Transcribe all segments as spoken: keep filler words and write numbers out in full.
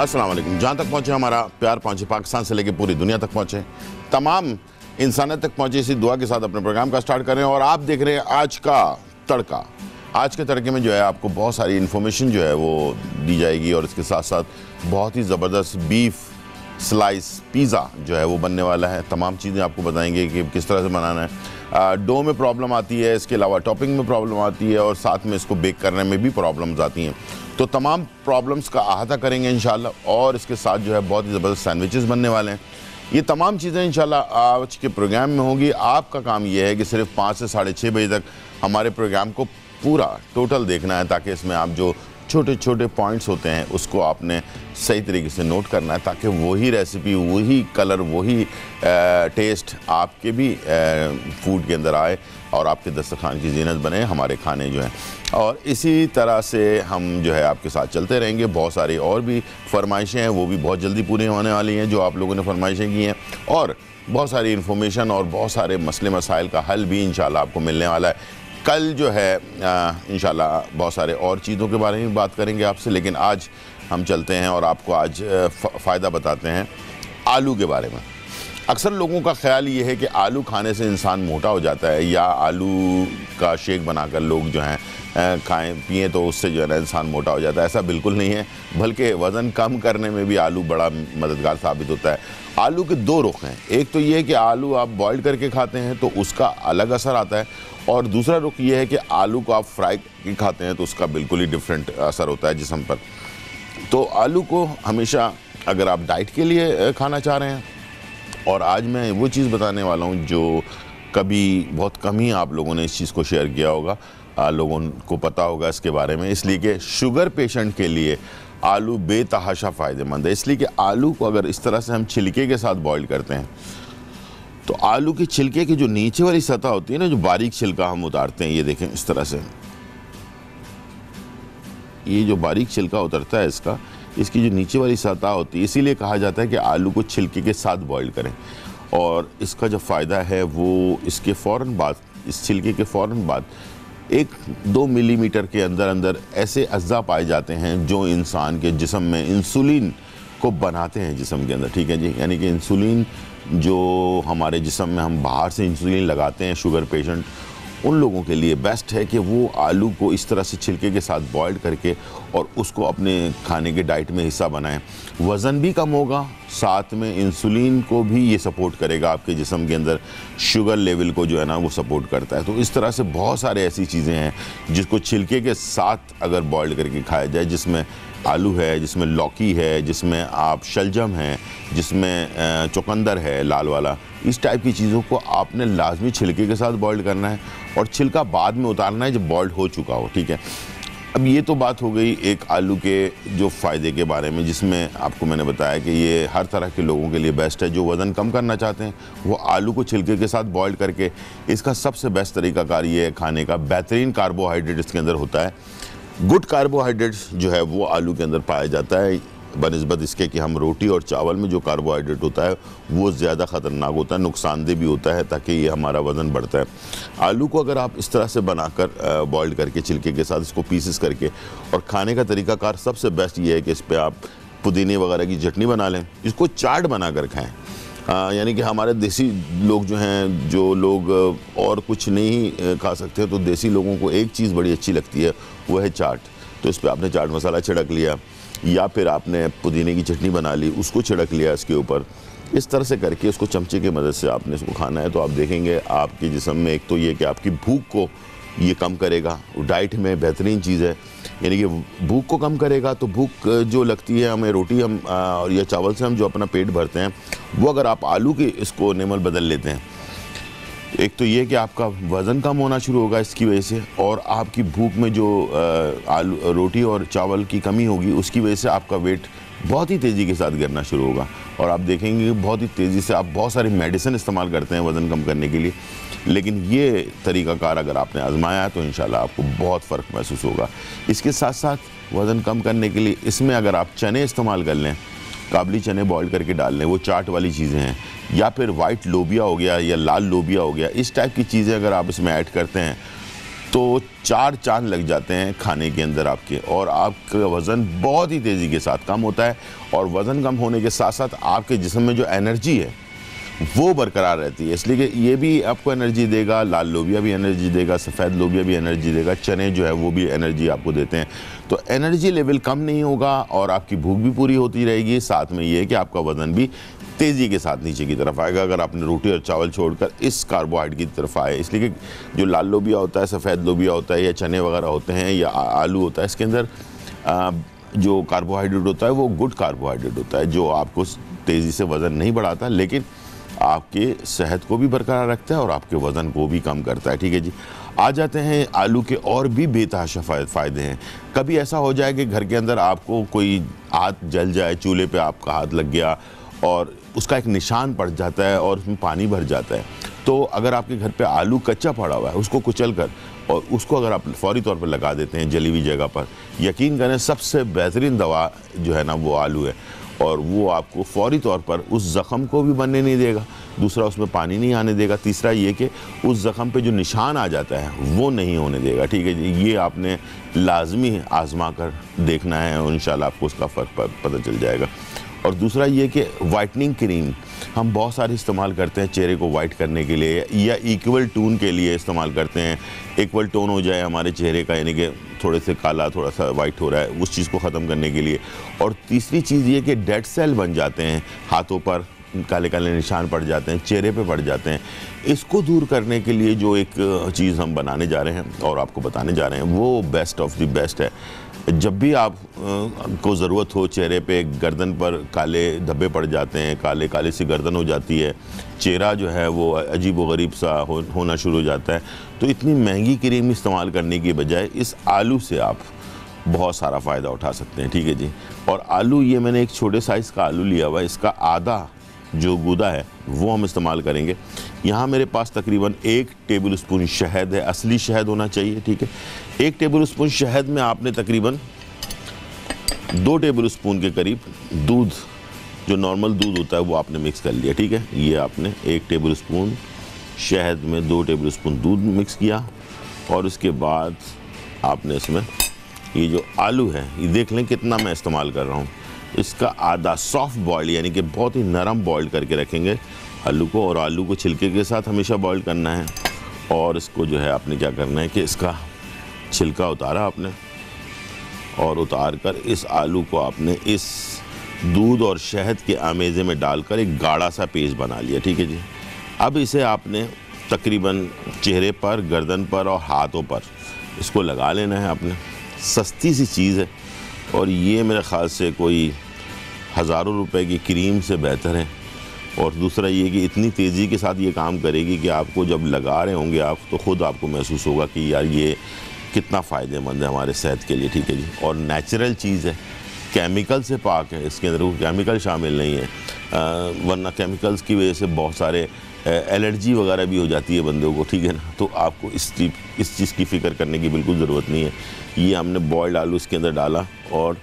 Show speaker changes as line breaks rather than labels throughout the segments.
अस्सलाम वालेकुम। जहाँ तक पहुँचे हमारा प्यार पहुँचे, पाकिस्तान से लेकर पूरी दुनिया तक पहुँचे, तमाम इंसानियत तक पहुँचे, इसी दुआ के साथ अपने प्रोग्राम का स्टार्ट कर रहे हैं। और आप देख रहे हैं आज का तड़का। आज के तड़के में जो है आपको बहुत सारी इन्फॉर्मेशन जो है वो दी जाएगी और इसके साथ साथ बहुत ही ज़बरदस्त बीफ स्लाइस पिज़्ज़ा जो है वो बनने वाला है। तमाम चीज़ें आपको बताएंगे कि किस तरह से बनाना है। डो में प्रॉब्लम आती है, इसके अलावा टॉपिंग में प्रॉब्लम आती है और साथ में इसको बेक करने में भी प्रॉब्लम्स आती हैं। तो तमाम प्रॉब्लम्स का अहाता करेंगे इंशाल्लाह। और इसके साथ जो है बहुत ही ज़बरदस्त सैंडविचेस बनने वाले हैं। ये तमाम चीज़ें इंशाल्लाह आज के प्रोग्राम में होंगी। आपका काम ये है कि सिर्फ पाँच से साढ़े छः बजे तक हमारे प्रोग्राम को पूरा टोटल देखना है, ताकि इसमें आप जो छोटे छोटे पॉइंट्स होते हैं उसको आपने सही तरीके से नोट करना है, ताकि वही रेसिपी, वही कलर, वही टेस्ट आपके भी फूड के अंदर आए और आपके दस्तरखान की जीनत बने हमारे खाने जो हैं। और इसी तरह से हम जो है आपके साथ चलते रहेंगे। बहुत सारी और भी फरमाइशें हैं, वो भी बहुत जल्दी पूरी होने वाली हैं जो आप लोगों ने फरमाइशें की हैं। और बहुत सारी इन्फॉर्मेशन और बहुत सारे मसले मसाइल का हल भी इंशाल्लाह आपको मिलने वाला है। कल जो है इंशाल्लाह बहुत सारे और चीज़ों के बारे में बात करेंगे आपसे, लेकिन आज हम चलते हैं और आपको आज फ़ायदा बताते हैं आलू के बारे में। अक्सर लोगों का ख्याल ये है कि आलू खाने से इंसान मोटा हो जाता है, या आलू का शेक बनाकर लोग जो हैं खाएं पिएँ तो उससे जो है ना इंसान मोटा हो जाता है। ऐसा बिल्कुल नहीं है, बल्कि वज़न कम करने में भी आलू बड़ा मददगार साबित होता है। आलू के दो रुख हैं। एक तो ये है कि आलू आप बॉयल करके खाते हैं तो उसका अलग असर आता है, और दूसरा रुख ये है कि आलू को आप फ्राई करके खाते हैं तो उसका बिल्कुल ही डिफरेंट असर होता है जिस्म पर। तो आलू को हमेशा अगर आप डाइट के लिए खाना चाह रहे हैं, और आज मैं वो चीज़ बताने वाला हूँ जो कभी बहुत कम ही आप लोगों ने इस चीज़ को शेयर किया होगा, लोगों को पता होगा इसके बारे में, इसलिए कि शुगर पेशेंट के लिए आलू बेतहाशा फ़ायदेमंद है। इसलिए कि आलू को अगर इस तरह से हम छिलके के साथ बॉईल करते हैं तो आलू के छिलके की जो नीचे वाली सतह होती है ना, जो बारीक छिलका हम उतारते हैं, ये देखें इस तरह से, ये जो बारीक छिलका उतरता है इसका, इसकी जो नीचे वाली सतह होती है, इसीलिए कहा जाता है कि आलू को छिलके के साथ बॉईल करें। और इसका जो फ़ायदा है वो इसके फ़ौरन बाद, इस छिलके के फ़ौरन बाद एक दो मिलीमीटर के अंदर अंदर ऐसे अज्जा पाए जाते हैं जो इंसान के जिस्म में इंसुलिन को बनाते हैं जिस्म के अंदर, ठीक है जी। यानी कि इंसुलिन जो हमारे जिस्म में हम बाहर से इंसुलिन लगाते हैं शुगर पेशेंट, उन लोगों के लिए बेस्ट है कि वो आलू को इस तरह से छिलके के साथ बॉयल करके और उसको अपने खाने के डाइट में हिस्सा बनाएं। वज़न भी कम होगा, साथ में इंसुलिन को भी ये सपोर्ट करेगा, आपके जिस्म के अंदर शुगर लेवल को जो है ना वो सपोर्ट करता है। तो इस तरह से बहुत सारे ऐसी चीज़ें हैं जिसको छिलके के साथ अगर बॉयल करके खाया जाए, जिसमें आलू है, जिसमें लौकी है, जिसमें आप शलजम है, जिसमें चुकंदर है लाल वाला, इस टाइप की चीज़ों को आपने लाजमी छिलके के साथ बॉयल करना है और छिलका बाद में उतारना है जब बॉइल्ड हो चुका हो, ठीक है। अब ये तो बात हो गई एक आलू के जो फ़ायदे के बारे में, जिसमें आपको मैंने बताया कि ये हर तरह के लोगों के लिए बेस्ट है। जो वज़न कम करना चाहते हैं वो आलू को छिलके के साथ बॉयल करके, इसका सबसे बेस्ट तरीक़ाकार ये है खाने का, बेहतरीन कार्बोहाइड्रेट इसके अंदर होता है। गुड कार्बोहाइड्रेट्स जो है वो आलू के अंदर पाया जाता है, बनिस्बत इसके कि हम रोटी और चावल में जो कार्बोहाइड्रेट होता है वो ज़्यादा ख़तरनाक होता है, नुकसानदेह भी होता है, ताकि ये हमारा वज़न बढ़ता है। आलू को अगर आप इस तरह से बनाकर बॉईल करके छिलके के साथ इसको पीसेस करके, और खाने का तरीक़ाकार सबसे बेस्ट ये है कि इस पर आप पुदीने वगैरह की चटनी बना लें, इसको चाट बना कर खाएँ। यानी कि हमारे देसी लोग जो हैं, जो लोग और कुछ नहीं खा सकते, तो देसी लोगों को एक चीज़ बड़ी अच्छी लगती है, वो है चाट। तो इस पर आपने चाट मसाला छिड़क लिया, या फिर आपने पुदीने की चटनी बना ली, उसको छिड़क लिया इसके ऊपर। इस तरह से करके उसको चमचे की मदद से आपने इसको खाना है, तो आप देखेंगे आपके जिस्म में एक तो ये कि आपकी भूख को ये कम करेगा, डाइट में बेहतरीन चीज़ है। यानी कि भूख को कम करेगा, तो भूख जो लगती है हमें रोटी हम और या चावल से हम जो अपना पेट भरते हैं, वो अगर आप आलू के इसको नेमल बदल लेते हैं, एक तो ये कि आपका वज़न कम होना शुरू होगा इसकी वजह से, और आपकी भूख में जो आलू रोटी और चावल की कमी होगी उसकी वजह से आपका वेट बहुत ही तेज़ी के साथ गिरना शुरू होगा। और आप देखेंगे कि बहुत ही तेज़ी से आप बहुत सारी मेडिसिन इस्तेमाल करते हैं वज़न कम करने के लिए, लेकिन ये तरीक़ाकार अगर आपने आजमाया है तो इंशाल्लाह आपको बहुत फ़र्क महसूस होगा। इसके साथ साथ वज़न कम करने के लिए इसमें अगर आप चने इस्तेमाल कर लें, काबली चने बॉईल करके डाल लें, वो चाट वाली चीज़ें हैं, या फिर वाइट लोबिया हो गया या लाल लोबिया हो गया, इस टाइप की चीज़ें अगर आप इसमें ऐड करते हैं तो चार चांद लग जाते हैं खाने के अंदर आपके, और आपका वज़न बहुत ही तेज़ी के साथ कम होता है। और वज़न कम होने के साथ साथ आपके जिस्म में जो एनर्जी है वो बरकरार रहती है, इसलिए कि ये भी आपको एनर्जी देगा, लाल लोबिया भी एनर्जी देगा, सफ़ेद लोबिया भी एनर्जी देगा, चने जो है वो भी एनर्जी आपको देते हैं। तो एनर्जी लेवल कम नहीं होगा और आपकी भूख भी पूरी होती रहेगी। साथ में ये है कि आपका वज़न भी तेज़ी के साथ नीचे की तरफ आएगा अगर आपने रोटी और चावल छोड़कर इस कार्बोहाइड्रेट की तरफ आए। इसलिए कि जो लाल लोबिया होता है, सफ़ेद लोबिया होता है, या चने वगैरह होते हैं, या आलू होता है, इसके अंदर आ, जो कार्बोहाइड्रेट होता है वो गुड कार्बोहाइड्रेट होता है, जो आपको तेज़ी से वज़न नहीं बढ़ाता लेकिन आपके सेहत को भी बरकरार रखता है और आपके वज़न को भी कम करता है। ठीक है जी। आ जाते हैं आलू के और भी बेतहाशा फ़ायदे हैं। कभी ऐसा हो जाए कि घर के अंदर आपको कोई हाथ जल जाए, चूल्हे पे आपका हाथ लग गया और उसका एक निशान पड़ जाता है और उसमें पानी भर जाता है, तो अगर आपके घर पे आलू कच्चा पड़ा हुआ है, उसको कुचल कर और उसको अगर आप फौरी तौर पर लगा देते हैं जली हुई जगह पर, यकीन करें सबसे बेहतरीन दवा जो है ना वो आलू है, और वो आपको फौरी तौर पर उस ज़ख़म को भी बनने नहीं देगा, दूसरा उसमें पानी नहीं आने देगा, तीसरा ये कि उस ज़ख़म पे जो निशान आ जाता है वो नहीं होने देगा। ठीक है जी। ये आपने लाजमी आज़मा कर देखना है और इंशाल्लाह आपको उसका फ़र्क पता चल जाएगा। और दूसरा ये कि वाइटनिंग क्रीम हम बहुत सारी इस्तेमाल करते हैं चेहरे को वाइट करने के लिए, या इक्वल टोन के लिए इस्तेमाल करते हैं। इक्वल टोन हो जाए हमारे चेहरे का, यानी कि थोड़े से काला थोड़ा सा वाइट हो रहा है, उस चीज़ को ख़त्म करने के लिए। और तीसरी चीज़ ये कि डेड सेल बन जाते हैं हाथों पर, काले काले निशान पड़ जाते हैं, चेहरे पे पड़ जाते हैं, इसको दूर करने के लिए जो एक चीज़ हम बनाने जा रहे हैं और आपको बताने जा रहे हैं वो बेस्ट ऑफ द बेस्ट है। जब भी आप को ज़रूरत हो, चेहरे पे गर्दन पर काले धब्बे पड़ जाते हैं, काले काले सी गर्दन हो जाती है, चेहरा जो है वो अजीब व गरीब सा हो, होना शुरू हो जाता है, तो इतनी महंगी क्रीम इस्तेमाल करने की बजाय इस आलू से आप बहुत सारा फ़ायदा उठा सकते हैं। ठीक है जी। और आलू, ये मैंने एक छोटे साइज़ का आलू लिया हुआ है, इसका आधा जो गूदा है वो हम इस्तेमाल करेंगे। यहाँ मेरे पास तकरीबन एक टेबल स्पून शहद है, असली शहद होना चाहिए। ठीक है। एक टेबल स्पून शहद में आपने तकरीबन दो टेबल स्पून के करीब दूध, जो नॉर्मल दूध होता है वो आपने मिक्स कर लिया। ठीक है। ये आपने एक टेबल स्पून शहद में दो टेबल स्पून दूध मिक्स किया, और उसके बाद आपने इसमें ये जो आलू है, ये देख लें कितना मैं इस्तेमाल कर रहा हूँ, इसका आधा सॉफ्ट बॉयल, यानी कि बहुत ही नरम बॉयल करके रखेंगे आलू को, और आलू को छिलके के साथ हमेशा बॉयल करना है। और इसको जो है आपने क्या करना है कि इसका छिलका उतारा आपने, और उतार कर इस आलू को आपने इस दूध और शहद के आमेज़े में डालकर एक गाढ़ा सा पेस्ट बना लिया। ठीक है जी। अब इसे आपने तकरीबन चेहरे पर, गर्दन पर और हाथों पर इसको लगा लेना है आपने। सस्ती सी चीज़ है और ये मेरे ख़्याल से कोई हज़ारों रुपए की क्रीम से बेहतर है। और दूसरा ये कि इतनी तेज़ी के साथ ये काम करेगी कि आपको जब लगा रहे होंगे आप, तो ख़ुद आपको महसूस होगा कि यार ये कितना फ़ायदेमंद है हमारे सेहत के लिए। ठीक है जी। और नेचुरल चीज़ है, केमिकल से पाक है, इसके अंदर कोई केमिकल शामिल नहीं है, आ, वरना केमिकल्स की वजह से बहुत सारे एलर्जी वगैरह भी हो जाती है बंदों को। ठीक है ना। तो आपको इस चीज़ इस चीज़ की फ़िक्र करने की बिल्कुल ज़रूरत नहीं है। ये हमने बॉयल्ड आलू इसके अंदर डाला, और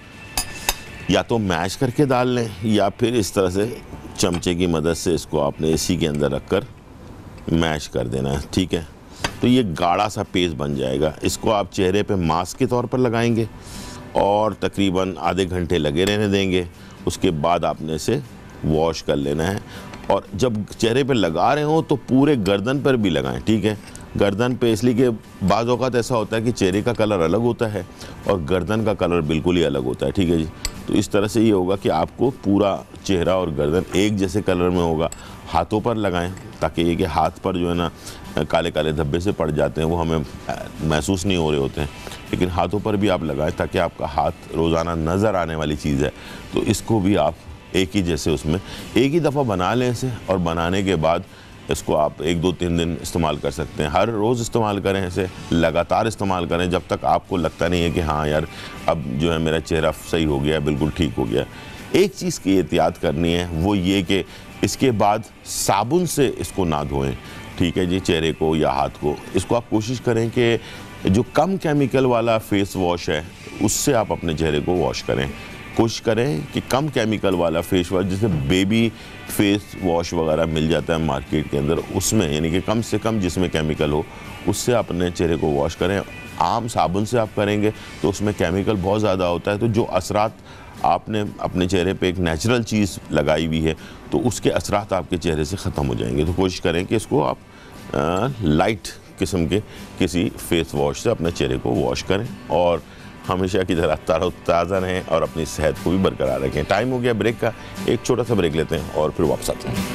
या तो मैश करके डाल लें या फिर इस तरह से चमचे की मदद से इसको आपने इसी के अंदर रख कर मैश कर देना है। ठीक है। तो ये गाढ़ा सा पेस्ट बन जाएगा। इसको आप चेहरे पे मास्क के तौर पर लगाएंगे और तकरीबन आधे घंटे लगे रहने देंगे। उसके बाद आपने इसे वॉश कर लेना है, और जब चेहरे पे लगा रहे हो तो पूरे गर्दन पर भी लगाएं। ठीक है। गर्दन पे इसलिए कि बाज़ औक़ात ऐसा होता है कि चेहरे का कलर अलग होता है और गर्दन का कलर बिल्कुल ही अलग होता है। ठीक है जी। तो इस तरह से ये होगा कि आपको पूरा चेहरा और गर्दन एक जैसे कलर में होगा। हाथों पर लगाएं ताकि ये कि हाथ पर जो है ना काले काले धब्बे से पड़ जाते हैं वो हमें महसूस नहीं हो रहे होते हैं, लेकिन हाथों पर भी आप लगाएं ताकि आपका हाथ रोज़ाना नज़र आने वाली चीज़ है। तो इसको भी आप एक ही जैसे उसमें एक ही दफ़ा बना लें इसे, और बनाने के बाद इसको आप एक दो तीन दिन इस्तेमाल कर सकते हैं। हर रोज़ इस्तेमाल करें, इसे लगातार इस्तेमाल करें जब तक आपको लगता नहीं है कि हाँ यार अब जो है मेरा चेहरा सही हो गया, बिल्कुल ठीक हो गया। एक चीज़ की एहतियात करनी है, वो ये कि इसके बाद साबुन से इसको ना धोएं। ठीक है जी। चेहरे को या हाथ को, इसको आप कोशिश करें कि जो कम केमिकल वाला फेस वॉश है उससे आप अपने चेहरे को वॉश करें। कोशिश करें कि कम केमिकल वाला फेस वॉश, जैसे बेबी फेस वॉश वगैरह मिल जाता है मार्केट के अंदर, उसमें यानी कि कम से कम जिसमें केमिकल हो उससे अपने चेहरे को वॉश करें। आम साबुन से आप करेंगे तो उसमें केमिकल बहुत ज़्यादा होता है, तो जो असरात आपने अपने चेहरे पे एक नेचुरल चीज़ लगाई हुई है तो उसके असरात आपके चेहरे से ख़त्म हो जाएंगे। तो कोशिश करें कि इसको आप आ, लाइट किस्म के किसी फेस वॉश से अपने चेहरे को वॉश करें और हमेशा की तरह ताज़ा रहें और अपनी सेहत को भी बरकरार रखें। टाइम हो गया ब्रेक का, एक छोटा सा ब्रेक लेते हैं और फिर वापस आते हैं।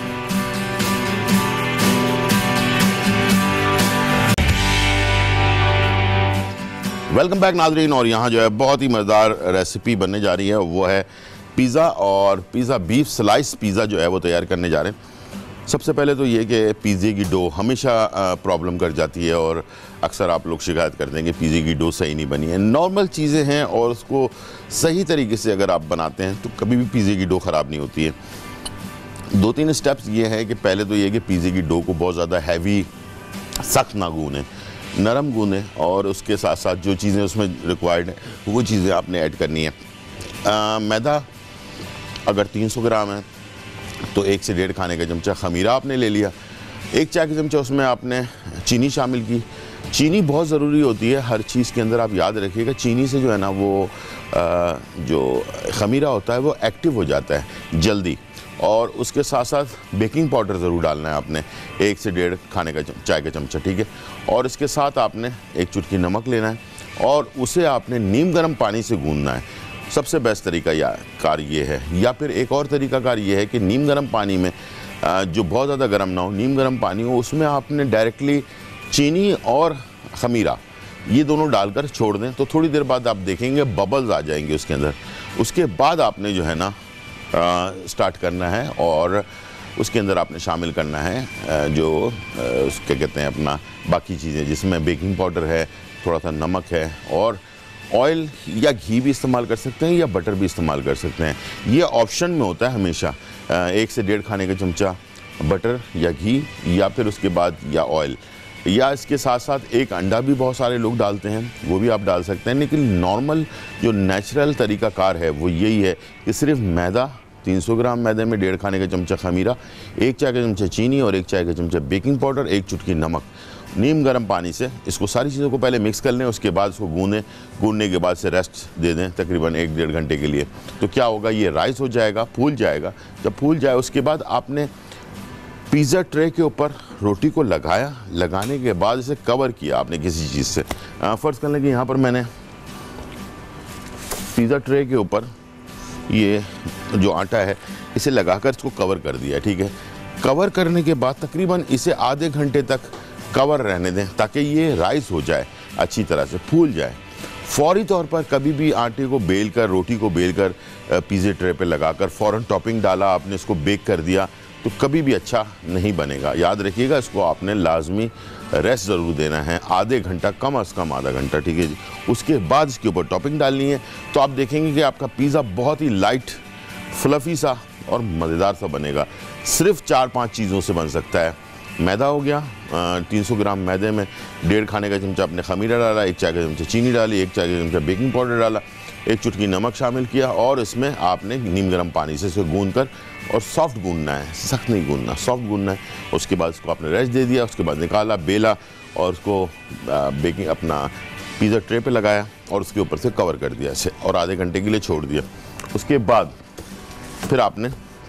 वेलकम बैक नाज़रीन। और यहाँ जो है बहुत ही मज़ेदार रेसिपी बनने जा रही है, वो है पिज़्ज़ा और पिज़्ज़ा बीफ स्लाइस पिज़्ज़ा जो है वो तैयार करने जा रहे हैं। सबसे पहले तो ये कि पिज़्ज़े की डो हमेशा प्रॉब्लम कर जाती है और अक्सर आप लोग शिकायत करते हैं कि पिज़्ज़े की डो सही नहीं बनी है। नॉर्मल चीज़ें हैं और उसको सही तरीके से अगर आप बनाते हैं तो कभी भी पिज़्ज़े की डो ख़राब नहीं होती है। दो तीन स्टेप्स ये हैं कि पहले तो ये कि पिज़्ज़े की डो को बहुत ज़्यादा हैवी सख्त ना गूँधें, नरम गूँधें, और उसके साथ साथ जो चीज़ें उसमें रिक्वायर्ड हैं वो चीज़ें आपने ऐड करनी है। मैदा अगर तीन सौ ग्राम है तो एक से डेढ़ खाने का चमचा खमीरा आपने ले लिया। एक चाय का चमचा उसमें आपने चीनी शामिल की। चीनी बहुत ज़रूरी होती है हर चीज़ के अंदर, आप याद रखिएगा। चीनी से जो है ना वो आ, जो खमीरा होता है वो एक्टिव हो जाता है जल्दी। और उसके साथ साथ बेकिंग पाउडर ज़रूर डालना है आपने, एक से डेढ़ खाने का चाय का चमचा, ठीक है। और इसके साथ आपने एक चुटकी नमक लेना है और उसे आपने नीम गर्म पानी से गूंदना है। सबसे बेस्ट तरीका या कार ये है, या फिर एक और तरीका कार ये है कि नीम गर्म पानी में जो बहुत ज़्यादा गर्म ना हो, नीम गर्म पानी हो, उसमें आपने डायरेक्टली चीनी और खमीरा ये दोनों डालकर छोड़ दें। तो थोड़ी देर बाद आप देखेंगे बबल्स आ जाएंगे उसके अंदर। उसके बाद आपने जो है ना आ, स्टार्ट करना है और उसके अंदर आपने शामिल करना है आ, जो क्या कहते हैं अपना बाकी चीज़ें, जिसमें बेकिंग पाउडर है, थोड़ा सा नमक है, और ऑयल या घी भी इस्तेमाल कर सकते हैं या बटर भी इस्तेमाल कर सकते हैं। ये ऑप्शन में होता है हमेशा। एक से डेढ़ खाने का चमचा बटर या घी, या फिर उसके बाद या ऑयल, या इसके साथ साथ एक अंडा भी बहुत सारे लोग डालते हैं, वो भी आप डाल सकते हैं। लेकिन नॉर्मल जो नेचुरल तरीक़ाकार है वो यही है कि सिर्फ मैदा, तीन सौ ग्राम मैदे में डेढ़ खाने का चमचा खमीरा, एक चाय का चमचा चीनी और एक चाय का चमचा बेकिंग पाउडर, एक चुटकी नमक, नीम गर्म पानी से इसको सारी चीज़ों को पहले मिक्स कर लें। उसके बाद इसको गूँधें, गूँधने के बाद से रेस्ट दे दें तकरीबन एक डेढ़ घंटे के लिए। तो क्या होगा, ये राइस हो जाएगा, फूल जाएगा। जब फूल जाए उसके बाद आपने पिज़्ज़ा ट्रे के ऊपर रोटी को लगाया, लगाने के बाद इसे कवर किया आपने किसी चीज़ से। फ़र्ज़ कर लें कि यहाँ पर मैंने पिज़्ज़ा ट्रे के ऊपर ये जो आटा है इसे लगाकर इसको कवर कर दिया, ठीक है। कवर करने के बाद तकरीबन इसे आधे घंटे तक कवर रहने दें ताकि ये राइस हो जाए, अच्छी तरह से फूल जाए। फौरी तौर पर कभी भी आटे को बेल कर, रोटी को बेल कर पिज़्ज़ा ट्रे पे लगाकर फ़ौरन टॉपिंग डाला आपने, इसको बेक कर दिया, तो कभी भी अच्छा नहीं बनेगा। याद रखिएगा, इसको आपने लाजमी रेस्ट ज़रूर देना है, आधे घंटा, कम अज़ कम आधा घंटा, ठीक है जी। उसके बाद इसके ऊपर टॉपिंग डालनी है, तो आप देखेंगे कि आपका पिज़्ज़ा बहुत ही लाइट, फ्लफ़ी सा और मज़ेदार सा बनेगा। सिर्फ चार पाँच चीज़ों से बन सकता है। मैदा हो गया, तीन सौ ग्राम मैदे में डेढ़ खाने का चमचा आपने खमीरा डाला, एक चाय का चमचा चीनी डाली, एक चाय का चमचा बेकिंग पाउडर डाला, एक चुटकी नमक शामिल किया, और इसमें आपने नीम गर्म पानी से इसे गूंद कर, और सॉफ्ट गूंदना है, सख्त नहीं गूंदना, सॉफ्ट गूंदना है। उसके बाद इसको आपने रेस्ट दे दिया, उसके बाद निकाला, बेला और उसको बेकिंग अपना पिज़्ज़ा ट्रे पे लगाया और उसके ऊपर से कवर कर दिया इसे, और आधे घंटे के लिए छोड़ दिया। उसके बाद फिर आपने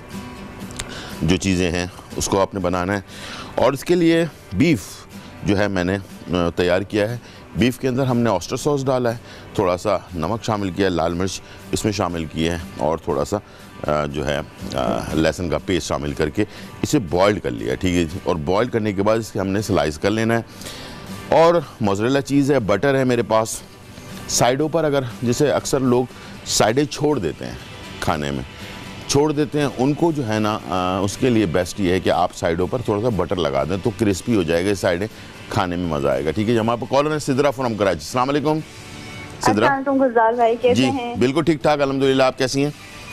जो चीज़ें हैं उसको आपने बनाना है, और इसके लिए बीफ जो है मैंने तैयार किया है। बीफ के अंदर हमने ऑस्टर सॉस डाला है, थोड़ा सा नमक शामिल किया है, लाल मिर्च इसमें शामिल किए हैं, और थोड़ा सा जो है लहसुन का पेस्ट शामिल करके इसे बॉइल्ड कर लिया, ठीक है जी। और बॉइल्ड करने के बाद इसे हमने स्लाइस कर लेना है। और मोज़रेला चीज़ है, बटर है मेरे पास। साइडों पर अगर जैसे अक्सर लोग साइडें छोड़ देते हैं, खाने में छोड़ देते हैं, उनको जो है ना आ, उसके लिए बेस्ट ये है कि आप साइडों पर थोड़ा सा बटर लगा दें, तो क्रिस्पी हो जाएगा साइडें, खाने में मज़ा आएगा, ठीक है। हमारे पर कॉलर है सिद्रा फ्रॉम कराची। अस्सलाम वालेकुम सिद्रा।
गुलजार भाई कैसे
जी
हैं?
बिल्कुल ठीक ठाक अल्हम्दुलिल्लाह, आप कैसी हैं?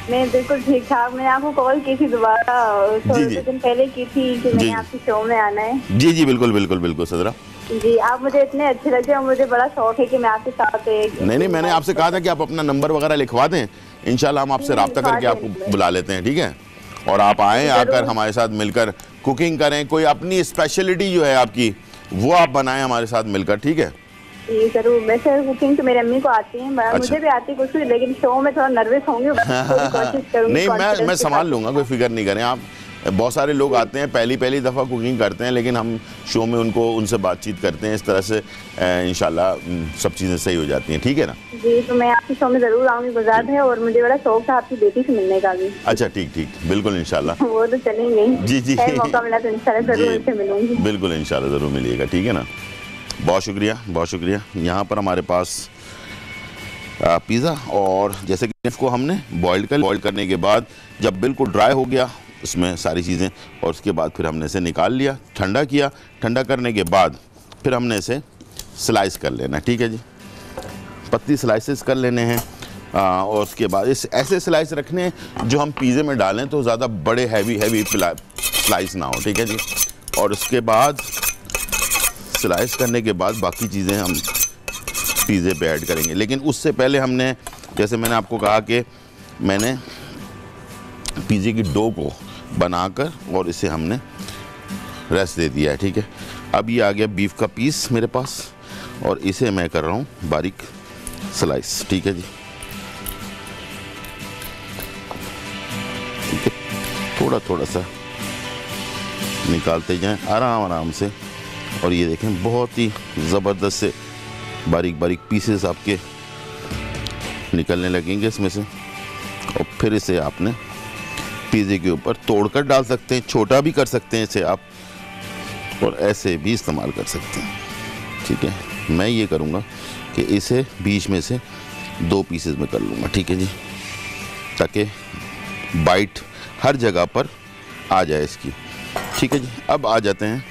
मैं बिल्कुल ठीक ठाक। मैंने आपको कॉल की थी दोबारा, थोड़े दिन पहले की थी कि मैंने आपके शो में आना है।
जी जी बिल्कुल बिल्कुल बिल्कुल सदरा
जी, आप मुझे इतने अच्छे लगे और मुझे बड़ा शौक है कि मैं आपके साथ एक
नहीं नहीं मैंने आपसे कहा था कि आप अपना नंबर वगैरह लिखवा दें, इंशाल्लाह हम आपसे रब्ता करके आपको बुला लेते हैं, ठीक है। और आप आएँ, आकर हमारे साथ मिलकर कुकिंग करें, कोई अपनी स्पेशलिटी जो है आपकी वो आप बनाएं हमारे साथ मिलकर, ठीक है।
जी जरूर। वैसे कुकिंग तो मेरी अम्मी को आती है, अच्छा। मुझे भी आती है कुछ, लेकिन शो में थोड़ा नर्वस होंगे, कोशिश करूंगी।
नहीं मैं मैं संभाल लूँगा, कोई फिक्र नहीं करें आप। बहुत सारे लोग आते हैं पहली पहली दफ़ा कुकिंग करते हैं, लेकिन हम शो में उनको उनसे बातचीत करते हैं, इस तरह से इंशाल्लाह सब चीज़ें सही हो जाती हैं, ठीक है ना। जी
तो मैं आपके शो में ज़रूर आऊँगी, गुलजार है, और मुझे बड़ा शौक था आपकी बेटी से मिलने का भी।
अच्छा ठीक ठीक बिल्कुल इंशाल्लाह
वो तो चलेंगे। जी जी मौका मिला तो इंशाल्लाह ज़रूर उनसे मिलूंगी।
बिल्कुल इंशाल्लाह ज़रूर मिलिएगा, ठीक है ना। बहुत शुक्रिया बहुत शुक्रिया। यहाँ पर हमारे पास पिज़्ज़ा, और जैसे कि इसको हमने बॉईल कर बॉईल करने के बाद जब बिल्कुल ड्राई हो गया इसमें सारी चीज़ें, और उसके बाद फिर हमने इसे निकाल लिया, ठंडा किया। ठंडा करने के बाद फिर हमने इसे स्लाइस कर लेना, ठीक है जी। पतली स्लाइसेस कर लेने हैं, और उसके बाद इस ऐसे स्लाइस रखने हैं जो हम पिज़्ज़े में डालें तो ज़्यादा बड़े हैवी हैवी स्लाइस ना हो, ठीक है जी। और उसके बाद स्लाइस करने के बाद बाकी चीज़ें हम पिज़्ज़े पे ऐड करेंगे, लेकिन उससे पहले हमने, जैसे मैंने आपको कहा कि मैंने पिज़्ज़े की डो को बनाकर और इसे हमने रेस्ट दे दिया है, ठीक है। अब ये आ गया बीफ का पीस मेरे पास, और इसे मैं कर रहा हूँ बारीक स्लाइस, ठीक है जी। ठीक है, थोड़ा थोड़ा सा निकालते जाएं आराम आराम से, और ये देखें बहुत ही ज़बरदस्त से बारीक बारीक पीसेस आपके निकलने लगेंगे इसमें से। और फिर इसे आपने पिज़्ज़े के ऊपर तोड़कर डाल सकते हैं, छोटा भी कर सकते हैं इसे आप, और ऐसे भी इस्तेमाल कर सकते हैं, ठीक है। मैं ये करूँगा कि इसे बीच में से दो पीसेस में कर लूँगा, ठीक है जी, ताकि बाइट हर जगह पर आ जाए इसकी, ठीक है जी। अब आ जाते हैं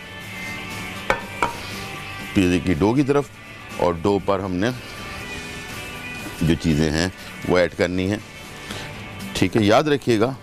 पिज़्ज़े की डो की तरफ, और डो पर हमने जो चीज़ें हैं वो ऐड करनी है, ठीक है। याद रखिएगा,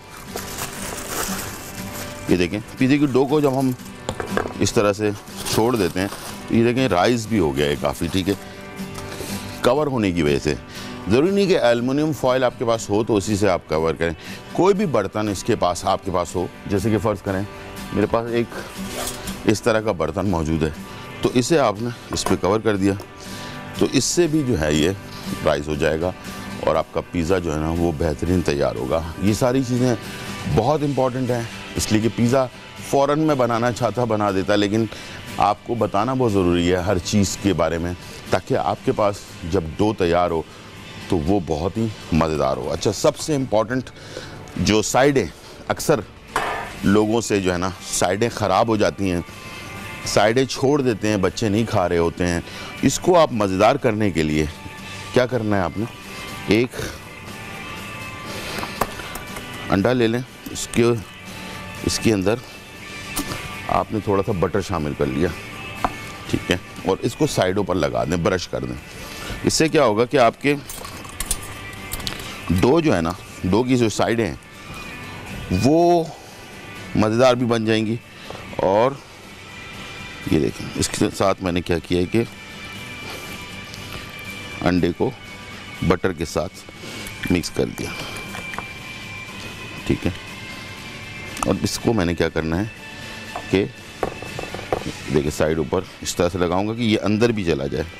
ये देखें पिज़्ज़े की डो को जब हम इस तरह से छोड़ देते हैं तो ये देखें राइस भी हो गया है काफ़ी, ठीक है, कवर होने की वजह से। ज़रूरी नहीं कि एल्युमिनियम फॉयल आपके पास हो तो उसी से आप कवर करें, कोई भी बर्तन इसके पास आपके पास हो, जैसे कि फ़र्ज़ करें मेरे पास एक इस तरह का बर्तन मौजूद है, तो इसे आपने इस पर कवर कर दिया, तो इससे भी जो है ये राइस हो जाएगा और आपका पिज़्ज़ा जो है ना वो बेहतरीन तैयार होगा। ये सारी चीज़ें बहुत इम्पॉर्टेंट हैं, इसलिए कि पिज़्ज़ा फ़ौरन में बनाना चाहता बना देता, लेकिन आपको बताना बहुत ज़रूरी है हर चीज़ के बारे में, ताकि आपके पास जब डो तैयार हो तो वो बहुत ही मज़ेदार हो। अच्छा, सबसे इम्पॉर्टेंट जो साइडें, अक्सर लोगों से जो है ना साइडें ख़राब हो जाती हैं, साइडें छोड़ देते हैं, बच्चे नहीं खा रहे होते हैं, इसको आप मज़ेदार करने के लिए क्या करना है, आपने एक अंडा ले लें, इसके इसके अंदर आपने थोड़ा सा बटर शामिल कर लिया, ठीक है, और इसको साइडों पर लगा दें, ब्रश कर दें। इससे क्या होगा कि आपके डो जो है ना, डो की जो साइडें हैं वो मज़ेदार भी बन जाएंगी। और ये देखें इसके साथ मैंने क्या किया है कि अंडे को बटर के साथ मिक्स कर दिया, ठीक है। और इसको मैंने क्या करना है कि देखिए साइड ऊपर इस तरह से लगाऊंगा कि ये अंदर भी चला जाए,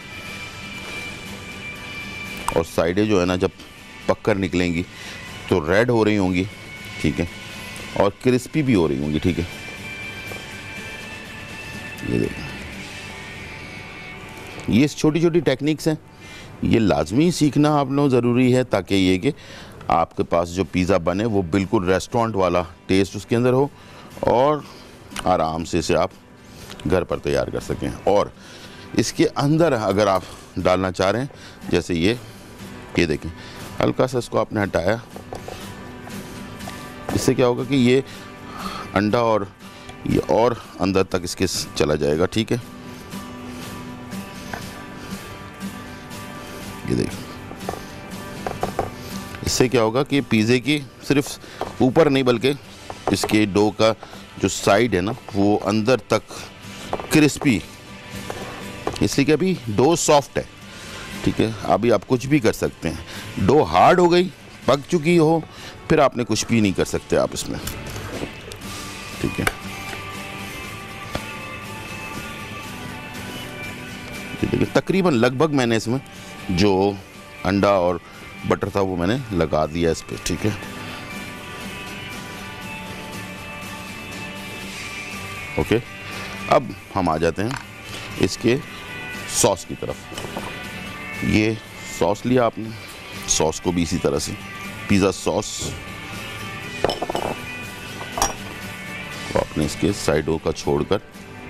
और साइडें जो है ना जब पककर निकलेंगी तो रेड हो रही होंगी, ठीक है, और क्रिस्पी भी हो रही होंगी, ठीक है। ये देखिए, ये छोटी छोटी टेक्निक्स हैं, ये लाजमी सीखना आप लोग ज़रूरी है, ताकि ये कि आपके पास जो पिज़्ज़ा बने वो बिल्कुल रेस्टोरेंट वाला टेस्ट उसके अंदर हो, और आराम से इसे आप घर पर तैयार कर सकें। और इसके अंदर अगर आप डालना चाह रहे हैं, जैसे ये ये देखें हल्का सा इसको आपने हटाया, इससे क्या होगा कि ये अंडा और ये और अंदर तक इसके चला जाएगा, ठीक है। ये देखिए इससे क्या होगा कि पिज़्ज़े की सिर्फ ऊपर नहीं बल्कि इसके डो का जो साइड है ना वो अंदर तक क्रिस्पी, इसलिए कि अभी डो सॉफ्ट है। ठीक है, अभी आप कुछ भी कर सकते हैं। डो हार्ड हो गई, पक चुकी हो, फिर आपने कुछ भी नहीं कर सकते आप इसमें। ठीक है, देखिए तकरीबन लगभग मैंने इसमें जो अंडा और बटर था वो मैंने लगा दिया इस पर। ठीक है, ओके, अब हम आ जाते हैं इसके सॉस की तरफ। ये सॉस लिया आपने, सॉस को भी इसी तरह से पिज़्ज़ा सॉस आपने इसके साइडों का छोड़कर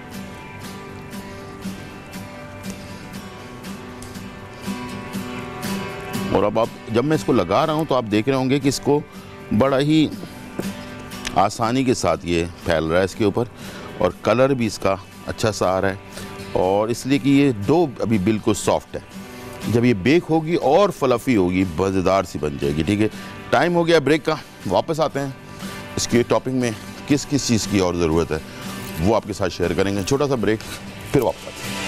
और अब आप जब मैं इसको लगा रहा हूं तो आप देख रहे होंगे कि इसको बड़ा ही आसानी के साथ ये फैल रहा है इसके ऊपर, और कलर भी इसका अच्छा सा आ रहा है, और इसलिए कि ये डो अभी बिल्कुल सॉफ्ट है। जब ये बेक होगी और फ्लफ़ी होगी, मज़ेदार सी बन जाएगी। ठीक है, टाइम हो गया ब्रेक का, वापस आते हैं। इसकी टॉपिंग में किस किस चीज़ की और ज़रूरत है वो आपके साथ शेयर करेंगे। छोटा सा ब्रेक, फिर वापस आते हैं।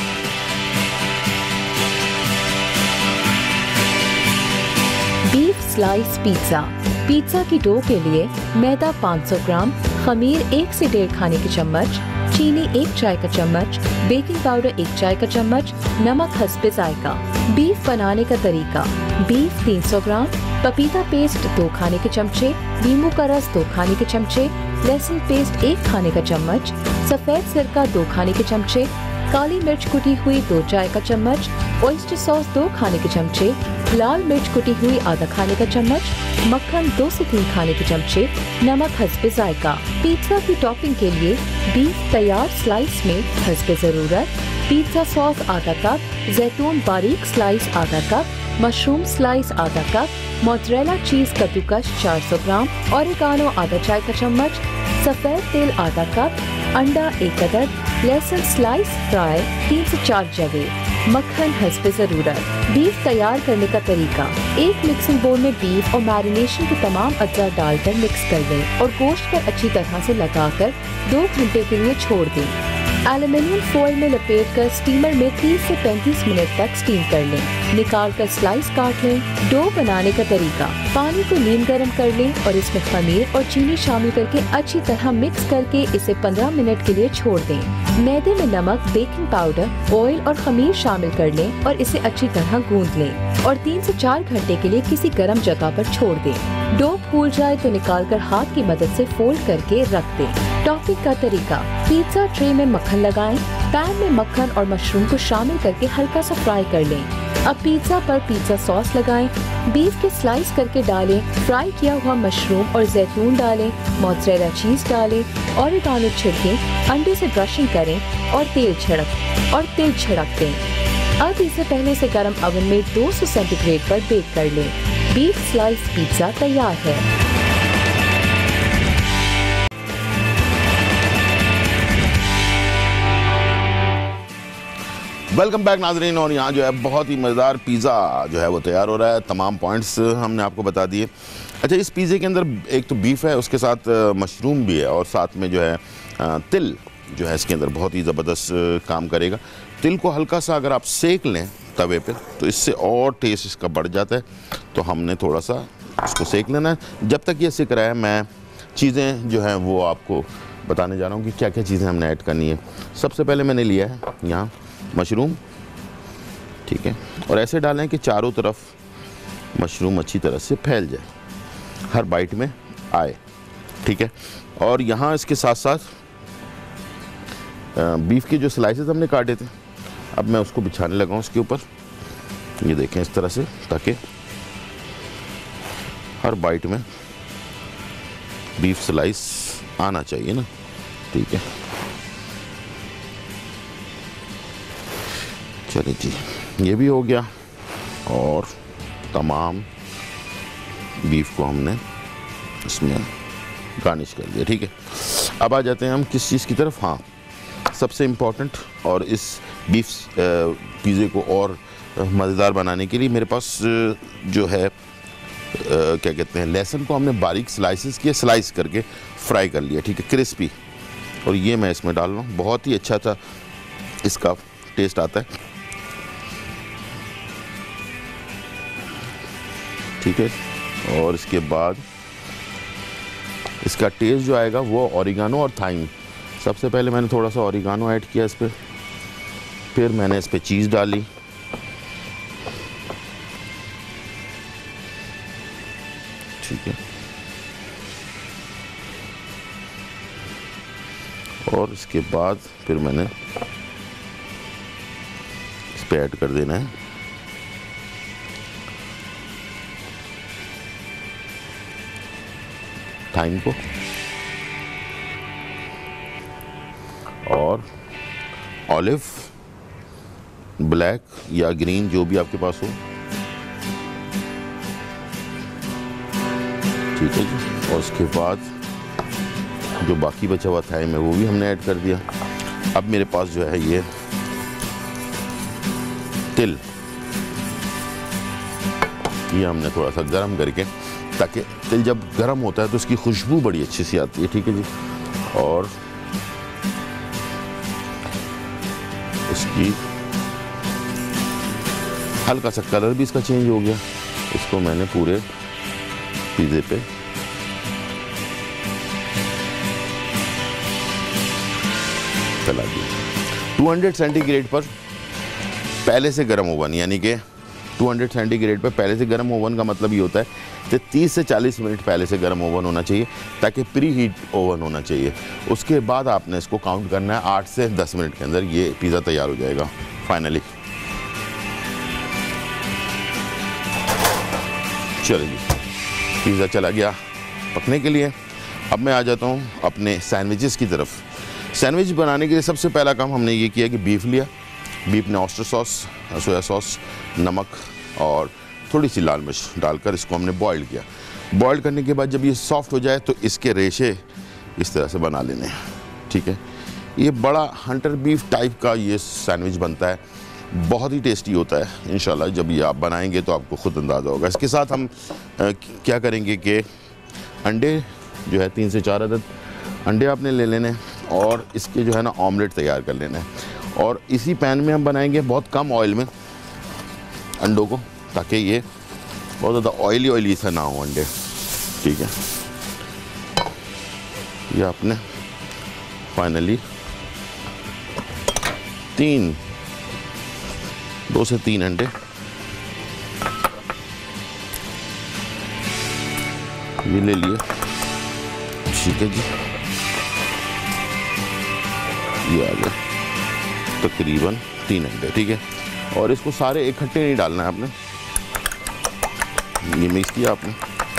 Beef slice pizza. पिज़्ज़ा की डो के लिए मैदा पाँच सौ ग्राम, खमीर एक से डेढ़ खाने की चम्मच, चीनी एक चाय का चम्मच, बेकिंग पाउडर एक चाय का चम्मच, नमक हस्बे जायका। बीफ बनाने का तरीका: बीफ तीन सौ ग्राम, पपीता पेस्ट दो खाने के चमचे, नींबू का रस दो खाने के चमचे, लहसुन पेस्ट एक खाने का चम्मच, सफेद सिरका दो खाने के चमचे, काली मिर्च कुटी हुई दो चाय का चम्मच, ऑयस्टर सॉस दो खाने के चमचे, लाल मिर्च कुटी हुई आधा खाने का चम्मच, मक्खन दो से तीन खाने के चमचे, नमक हस्बे जायका। पिज़्ज़ा की टॉपिंग के लिए बीफ तैयार स्लाइस में हस्बे ज़रूरत, पिज़्ज़ा सॉस आधा कप, जैतून बारीक स्लाइस आधा कप, मशरूम स्लाइस आधा कप, मोज़रेला चीज कद्दूकस चार सौ ग्राम, ओरिगानो आधा चाय का चम्मच, सफेद तेल आधा कप, अंडा एक अदद, लहसुन स्लाइस फ्राई तीन से चार जगह, मक्खन हस्बे ज़रूरत। बीफ तैयार करने का तरीका: एक मिक्सिंग बोल में बीफ और मैरिनेशन के तमाम अज्जा डालकर मिक्स कर लें और गोश्त पर अच्छी तरह से लगाकर दो घंटे के लिए छोड़ दें। एल्युमिनियम फॉइल में लपेटकर स्टीमर में तीस से पैंतीस मिनट तक स्टीम कर लें। निकाल कर स्लाइस काट लें। डो बनाने का तरीका: पानी को नीम गर्म कर लें और इसमें खमीर और चीनी शामिल करके अच्छी तरह मिक्स करके इसे पंद्रह मिनट के लिए छोड़ दें। मैदे में नमक, बेकिंग पाउडर, ऑयल और खमीर शामिल कर लें और इसे अच्छी तरह गूंद लें और तीन से चार घंटे के लिए किसी गर्म जगह पर छोड़ दें। डो फूल जाए तो निकालकर हाथ की मदद से फोल्ड करके रख दें। टॉपिंग का तरीका: पिज़्ज़ा ट्रे में मक्खन लगाएं, पैन में मक्खन और मशरूम को शामिल करके हल्का सा फ्राई कर लें। अब पिज़्ज़ा पर पिज़्ज़ा सॉस लगाएं, बीफ के स्लाइस करके डालें, फ्राई किया हुआ मशरूम और जैतून डालें, मोज़रेला चीज डालें, ओरिगानो छिड़कें, अंडे से ब्रशिंग करें और तेल छिड़क और तेल छिड़क दें। अब इसे पहले से गर्म ओवन में दो सौ सेंटीग्रेड पर बेक कर लें। बीफ स्लाइस पिज़्ज़ा तैयार है।
वेलकम बैक नाजरीन, और यहाँ जो है बहुत ही मज़ेदार पिज़्ज़ा जो है वो तैयार हो रहा है। तमाम पॉइंट्स हमने आपको बता दिए। अच्छा, इस पिज़्ज़े के अंदर एक तो बीफ है, उसके साथ मशरूम भी है और साथ में जो है तिल जो है इसके अंदर बहुत ही ज़बरदस्त काम करेगा। तिल को हल्का सा अगर आप सेक लें तवे पे तो इससे और टेस्ट इसका बढ़ जाता है। तो हमने थोड़ा सा इसको सेक लेना है। जब तक ये सिक रहा है मैं चीज़ें जो हैं वो आपको बताने जा रहा हूँ कि क्या क्या चीज़ें हमने ऐड करनी है। सबसे पहले मैंने लिया है यहाँ मशरूम, ठीक है, और ऐसे डालें कि चारों तरफ मशरूम अच्छी तरह से फैल जाए, हर बाइट में आए, ठीक है। और यहाँ इसके साथ साथ बीफ के जो स्लाइसेस हमने काटे थे अब मैं उसको बिछाने लगा हूँ उसके ऊपर। ये देखें इस तरह से, ताकि हर बाइट में बीफ स्लाइस आना चाहिए ना, ठीक है। चलिए जी, ये भी हो गया और तमाम बीफ को हमने इसमें गार्निश कर दिया, ठीक है। अब आ जाते हैं हम किस चीज़ की तरफ। हाँ, सबसे इम्पॉर्टेंट और इस बीफ पिज़्ज़े को और मज़ेदार बनाने के लिए मेरे पास जो है क्या कहते हैं, लहसुन को हमने बारीक स्लाइसेस किए, स्लाइस करके फ्राई कर लिया, ठीक है, क्रिस्पी। और ये मैं इसमें डाल रहा हूँ, बहुत ही अच्छा सा इसका टेस्ट आता है, ठीक है। और इसके बाद इसका टेस्ट जो आएगा वो ऑरिगानो और थाइम। सबसे पहले मैंने थोड़ा सा ऑरिगानो ऐड किया इस पर, फिर मैंने इस पर चीज़ डाली, ठीक है। और इसके बाद फिर मैंने इस पर ऐड कर देना है थाइम को, और ऑलिव ब्लैक या ग्रीन जो भी आपके पास हो, ठीक है जी। और उसके बाद जो बाकी बचा हुआ थाइम है वो भी हमने ऐड कर दिया। अब मेरे पास जो है ये तिल, ये हमने थोड़ा सा गरम करके, ताकि तिल जब गरम होता है तो उसकी खुशबू बड़ी अच्छी सी आती है, ठीक है जी। और इसकी हल्का सा कलर भी इसका चेंज हो गया। इसको मैंने पूरे पिज़्ज़े पे चला दिया। दो सौ सेंटीग्रेड पर पहले से गर्म ओवन, यानी कि दो सौ सेंटीग्रेड पर पहले से गर्म ओवन का मतलब ये होता है कि तीस से चालीस मिनट पहले से गर्म ओवन होना चाहिए, ताकि प्री हीट ओवन होना चाहिए। उसके बाद आपने इसको काउंट करना है, आठ से दस मिनट के अंदर ये पिज़्ज़ा तैयार हो जाएगा फाइनली। चलो जी, पिज़्ज़ा चला गया पकने के लिए। अब मैं आ जाता हूँ अपने सैंडविचेस की तरफ। सैंडविच बनाने के लिए सबसे पहला काम हमने ये किया कि बीफ लिया। बीफ में ऑयस्टर सॉस, सोया सॉस, नमक और थोड़ी सी लाल मिर्च डालकर इसको हमने बॉईल किया। बॉईल करने के बाद जब ये सॉफ्ट हो जाए तो इसके रेशे इस तरह से बना लेने हैं, ठीक है। ये बड़ा हंटर बीफ टाइप का ये सैंडविच बनता है, बहुत ही टेस्टी होता है। इंशाल्लाह जब ये आप बनाएंगे तो आपको खुद अंदाज़ा होगा। इसके साथ हम आ, क्या करेंगे कि अंडे जो है तीन से चार अदद अंडे आपने ले लेने और इसके जो है ना ऑमलेट तैयार कर लेना है। और इसी पैन में हम बनाएंगे बहुत कम ऑयल में अंडों को, ताकि ये बहुत ज़्यादा ऑयली ऑयली सा ना हो अंडे, ठीक है। ये आपने फाइनली तीन दो से तीन अंडे ये ले लिए, ठीक है जी। ये आ गया तकरीबन तीन अंडे, ठीक है। और इसको सारे इकट्ठे नहीं डालना है आपने, ये मिक्स किया आपने।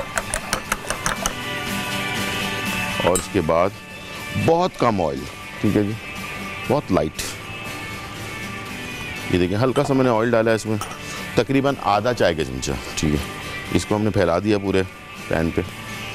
और इसके बाद बहुत कम ऑयल, ठीक है जी, बहुत लाइट। ये देखिए हल्का सा मैंने ऑयल डाला है इसमें, तकरीबन आधा चाय का चमचा, ठीक है। इसको हमने फैला दिया पूरे पैन पे।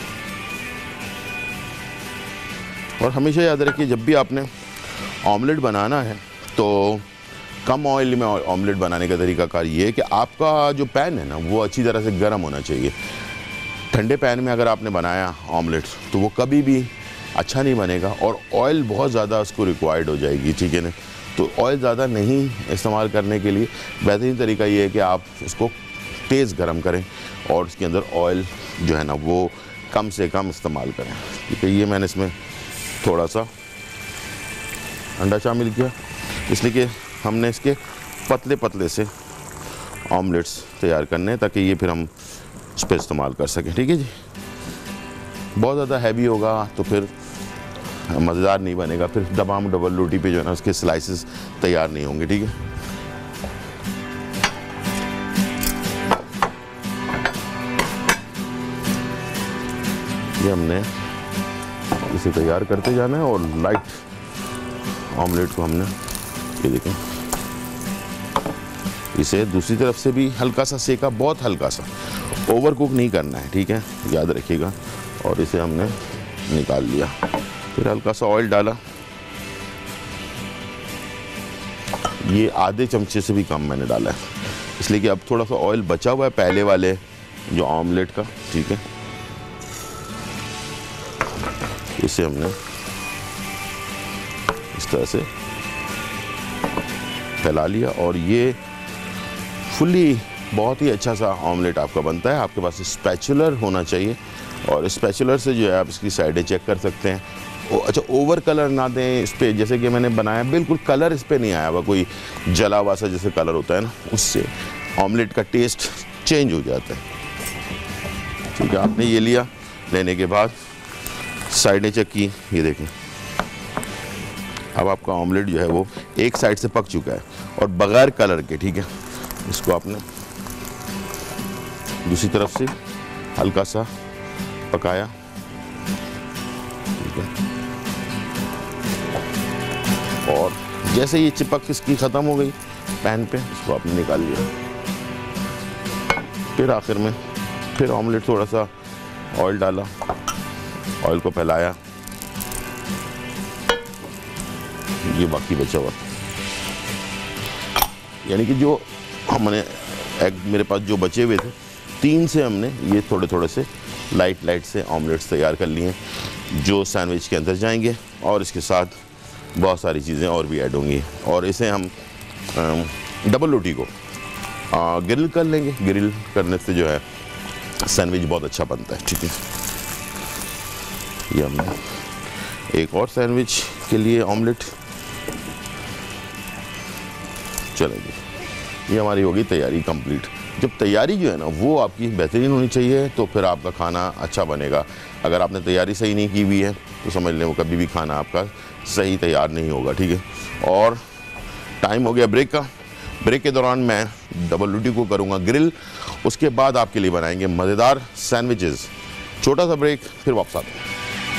और हमेशा याद रखिए जब भी आपने ऑमलेट बनाना है तो कम ऑयल में ऑमलेट बनाने का तरीकाकार ये है कि आपका जो पैन है ना वो अच्छी तरह से गर्म होना चाहिए। ठंडे पैन में अगर आपने बनाया ऑमलेट तो वो कभी भी अच्छा नहीं बनेगा और ऑयल बहुत ज़्यादा उसको रिक्वायर्ड हो जाएगी, ठीक है ना। तो ऑयल ज़्यादा नहीं इस्तेमाल करने के लिए बेहतरीन तरीका ये है कि आप इसको तेज़ गर्म करें और उसके अंदर ऑयल जो है ना वो कम से कम इस्तेमाल करें, ठीक है। ये मैंने इसमें थोड़ा सा अंडा शामिल किया, इसलिए कि हमने इसके पतले पतले से ऑमलेट्स तैयार करने हैं ताकि ये फिर हम इस पर इस्तेमाल कर सकें, ठीक है जी। बहुत ज़्यादा हैवी होगा तो फिर मज़ेदार नहीं बनेगा, फिर दबाम डबल रोटी पे जो है ना उसके स्लाइसेस तैयार नहीं होंगे, ठीक है। ये हमने इसे तैयार करते जाना है और लाइट ऑमलेट को हमने ये देखें इसे दूसरी तरफ से भी हल्का सा सेका, बहुत हल्का सा, ओवर कुक नहीं करना है, ठीक है, याद रखिएगा। और इसे हमने निकाल लिया, फिर हल्का सा ऑयल डाला, ये आधे चमचे से भी कम मैंने डाला है, इसलिए कि अब थोड़ा सा ऑयल बचा हुआ है पहले वाले जो ऑमलेट का, ठीक है, इसे हमने इस तरह से फैला लिया और ये फुली बहुत ही अच्छा सा ऑमलेट आपका बनता है। आपके पास स्पैचुलर होना चाहिए और स्पैचुलर से जो है आप इसकी साइडें चेक कर सकते हैं। ओ, अच्छा, ओवर कलर ना दें इस पर, जैसे कि मैंने बनाया बिल्कुल कलर इस पर नहीं आया हुआ, कोई जला हुआ सा जैसे कलर होता है ना, उससे ऑमलेट का टेस्ट चेंज हो जाता है। ठीक है, आपने ये लिया, लेने के बाद साइडें चेक की, ये देखें अब आपका ऑमलेट जो है वो एक साइड से पक चुका है और बगैर कलर के। ठीक है, इसको आपने दूसरी तरफ से हल्का सा पकाया। ठीक है, और जैसे ये चिपक इसकी ख़त्म हो गई पैन पे, इसको आपने निकाल लिया। फिर आखिर में फिर ऑमलेट थोड़ा सा ऑयल डाला, ऑयल को फैलाया, ये बाकी बचा हुआ, यानी कि जो हमने एग मेरे पास जो बचे हुए थे तीन से हमने ये थोड़े थोड़े से लाइट लाइट से ऑमलेट्स तैयार कर लिए जो सैंडविच के अंदर जाएंगे और इसके साथ बहुत सारी चीज़ें और भी ऐड होंगी। और इसे हम डबल रोटी को ग्रिल कर लेंगे। ग्रिल करने से जो है सैंडविच बहुत अच्छा बनता है। ठीक है, ये हमने एक और सैंडविच के लिए ऑमलेट, चलेगी, ये हमारी होगी तैयारी कंप्लीट। जब तैयारी जो है ना वो आपकी बेहतरीन होनी चाहिए तो फिर आपका खाना अच्छा बनेगा। अगर आपने तैयारी सही नहीं की हुई है तो समझ लें वो कभी भी खाना आपका सही तैयार नहीं होगा। ठीक है, और टाइम हो गया ब्रेक का। ब्रेक के दौरान मैं डबल रोटी को करूँगा ग्रिल, उसके बाद आपके लिए बनाएंगे मज़ेदार सैंडविचेस। छोटा सा ब्रेक, फिर वापस आते हैं।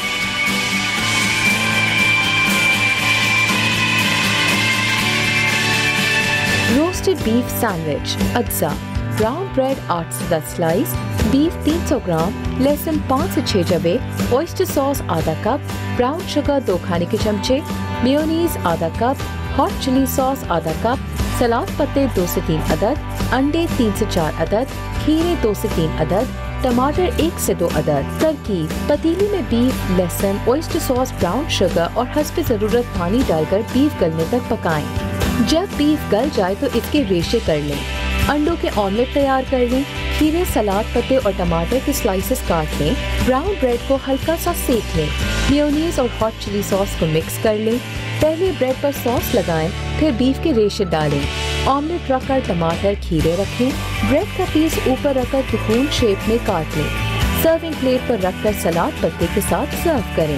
रोस्टेड बीफ सैंडविच अज्जा, ब्राउन ब्रेड आठ से दस स्लाइस, बीफ तीन सौ ग्राम, लहसुन पाँच से छह जबे, ऑयस्टर सॉस आधा कप, ब्राउन शुगर दो खाने के चमचे, मेयोनीज आधा कप, हॉट चिली सॉस आधा कप, सलाद पत्ते दो से तीन अदद, अंडे तीन से चार अदद, खीरे दो से तीन अदद, टमाटर एक से दो अदद। तरकीब: पतीली में बीफ, लहसुन, ऑयस्टर सॉस, ब्राउन शुगर और हस्ब ज़रूरत पानी डालकर बीफ गलने तक पकाएं। जब बीफ गल जाए तो इसके रेशे कर लें। अंडों के ऑमलेट तैयार कर लें। खीरे, सलाद पत्ते और टमाटर के स्लाइसेस काट लें। ब्राउन ब्रेड को हल्का सा सेक लें। मेयोनीज और हॉट चिली सॉस को मिक्स कर लें। पहले ब्रेड पर सॉस लगाएं, फिर बीफ के रेशे डालें। ऑमलेट रखकर टमाटर, खीरे रखें। ब्रेड का पीस ऊपर रखकर त्रिकोण शेप में काट लें। सर्विंग प्लेट पर रखकर सलाद पत्ते के साथ सर्व करें।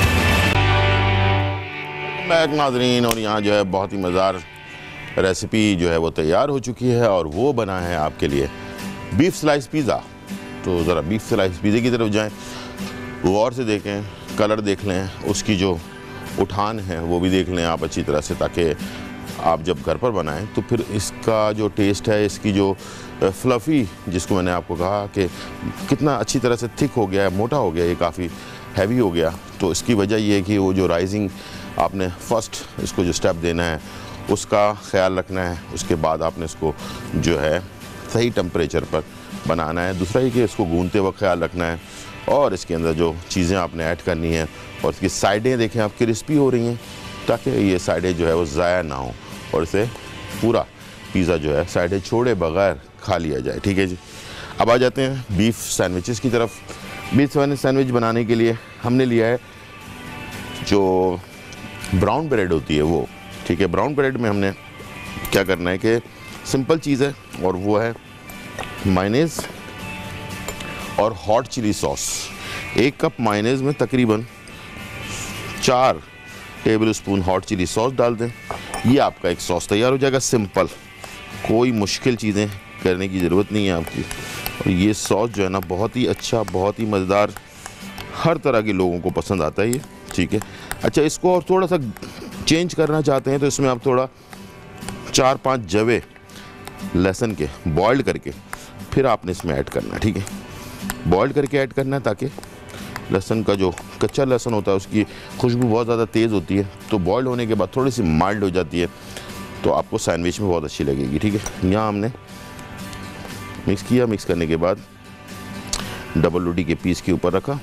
बैक नाज़रीन, और यहाँ जो है बहुत ही मज़ेदार रेसिपी जो है वो तैयार हो चुकी है और वो बना है आपके लिए बीफ स्लाइस पिज़्ज़ा। तो ज़रा बीफ स्लाइस पिज़्ज़े की तरफ जाएं, गौर से देखें, कलर देख लें, उसकी जो उठान है वो भी देख लें आप अच्छी तरह से, ताकि आप जब घर पर बनाएं तो फिर इसका जो टेस्ट है, इसकी जो फ्लफ़ी, जिसको मैंने आपको कहा कि कितना अच्छी तरह से थिक हो गया है, मोटा हो गया, ये काफ़ी हैवी हो गया। तो इसकी वजह ये है कि वो जो राइजिंग आपने फ़र्स्ट इसको जो स्टेप देना है उसका ख्याल रखना है। उसके बाद आपने इसको जो है सही टेम्परेचर पर बनाना है। दूसरा ही कि इसको गूंदते वक्त ख्याल रखना है और इसके अंदर जो चीज़ें आपने ऐड करनी है और इसकी साइडें देखें आप क्रिस्पी हो रही हैं, ताकि ये साइडें जो है वो ज़ाया ना हो और इसे पूरा पिज़्ज़ा जो है साइडें छोड़े बगैर खा लिया जाए। ठीक है जी, अब आ जाते हैं बीफ सैंडविचेस की तरफ। बीफ सैंडविच बनाने के लिए हमने लिया है जो ब्राउन ब्रेड होती है वो। ठीक है, ब्राउन ब्रेड में हमने क्या करना है कि सिंपल चीज़ है और वो है मायोनीज़ और हॉट चिली सॉस। एक कप मायोनीज़ में तकरीबन चार tablespoon hot chilli sauce डाल दें। ये आपका एक सॉस तैयार हो जाएगा, सिंपल, कोई मुश्किल चीज़ें करने की ज़रूरत नहीं है आपकी। और ये सॉस जो है ना बहुत ही अच्छा, बहुत ही मज़ेदार, हर तरह के लोगों को पसंद आता है ये। ठीक है, अच्छा, इसको और थोड़ा सा चेंज करना चाहते हैं तो इसमें आप थोड़ा चार पांच जवे लहसुन के बॉइल्ड करके फिर आपने इसमें ऐड करना है। ठीक है, बॉइल्ड करके ऐड करना है ताकि लहसुन का जो कच्चा लहसुन होता है उसकी खुशबू बहुत ज़्यादा तेज़ होती है, तो बॉइल्ड होने के बाद थोड़ी सी माइल्ड हो जाती है, तो आपको सैंडविच में बहुत अच्छी लगेगी। ठीक है, यहाँ हमने मिक्स किया। मिक्स करने के बाद डबल रोटी के पीस के ऊपर रखा।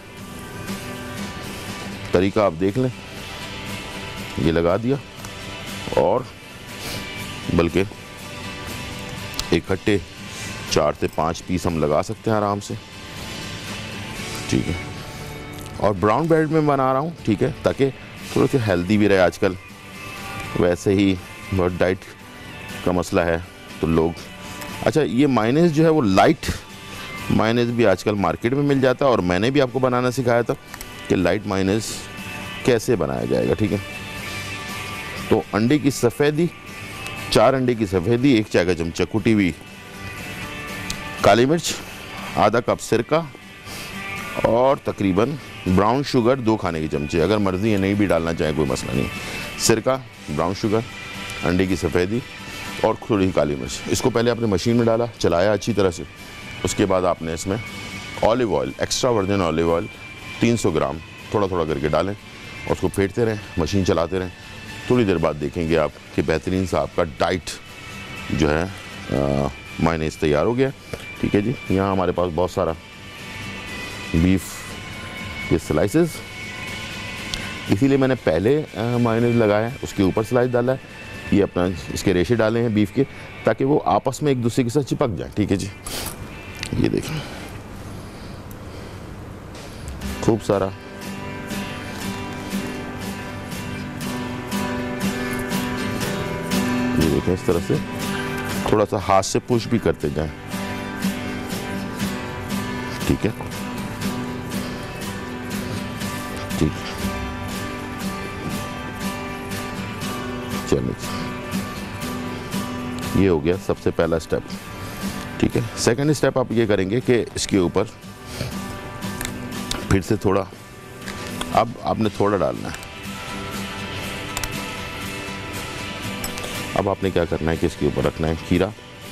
तरीका आप देख लें, ये लगा दिया और बल्कि इकट्ठे चार से पाँच पीस हम लगा सकते हैं आराम से, ठीक है। और ब्राउन ब्रेड में बना रहा हूँ, ठीक है, ताकि थोड़ा सा हेल्दी भी रहे। आजकल वैसे ही बहुत डाइट का मसला है तो लोग, अच्छा ये मायनेज़ जो है वो लाइट मायनेज़ भी आजकल मार्केट में मिल जाता है और मैंने भी आपको बनाना सिखाया था कि लाइट मायनेज़ कैसे बनाया जाएगा, ठीक है। तो अंडे की सफ़ेदी, चार अंडे की सफ़ेदी, एक चाय का चमचा कुटी हुई काली मिर्च, आधा कप सिरका और तकरीबन ब्राउन शुगर दो खाने के चमचे, अगर मर्ज़ी है नहीं भी डालना चाहे कोई मसला नहीं। सिरका, ब्राउन शुगर, अंडे की सफ़ेदी और थोड़ी काली मिर्च। इसको पहले आपने मशीन में डाला, चलाया अच्छी तरह से। उसके बाद आपने इसमें olive oil, extra virgin olive oil तीन सौ ग्राम थोड़ा थोड़ा करके डालें और उसको फेंटते रहें, मशीन चलाते रहें। थोड़ी देर बाद देखेंगे आप कि बेहतरीन सा आपका डाइट जो है मायनेज़ तैयार हो गया, ठीक है जी। यहाँ हमारे पास बहुत सारा बीफ के स्लाइसेस, इसीलिए मैंने पहले मायनेज़ लगाया है, उसके ऊपर स्लाइस डाला है। ये अपना इसके रेशे डाले हैं बीफ के, ताकि वो आपस में एक दूसरे के साथ चिपक जाए, ठीक है जी। ये देखें खूब सारा ये देखें, इस तरह से थोड़ा सा हाथ से पुश भी करते जाएं, ठीक है, ठीक है। चलिए, ये हो गया सबसे पहला स्टेप, ठीक है। सेकंड स्टेप आप ये करेंगे कि इसके ऊपर फिर से थोड़ा, अब आपने थोड़ा डालना है। अब आपने क्या करना है कि इसके ऊपर रखना है खीरा,